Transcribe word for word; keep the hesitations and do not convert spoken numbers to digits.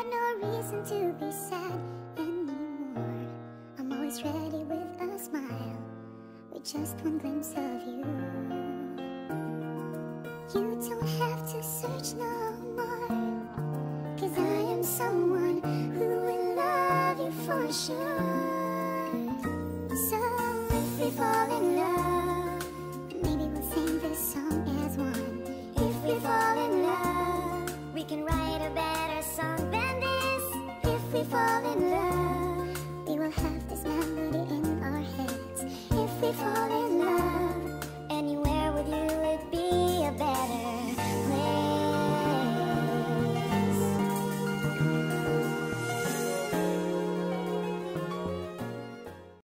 no reason to be sad anymore. I'm always ready with a smile, with just one glimpse of you. You don't have to search no more, 'cause I am someone who will love you for sure. So if we fall in love, maybe we'll sing this song as one. If we fall in love, we can write a better song than this. If we fall in love, we will have this melody in our heads. If we fall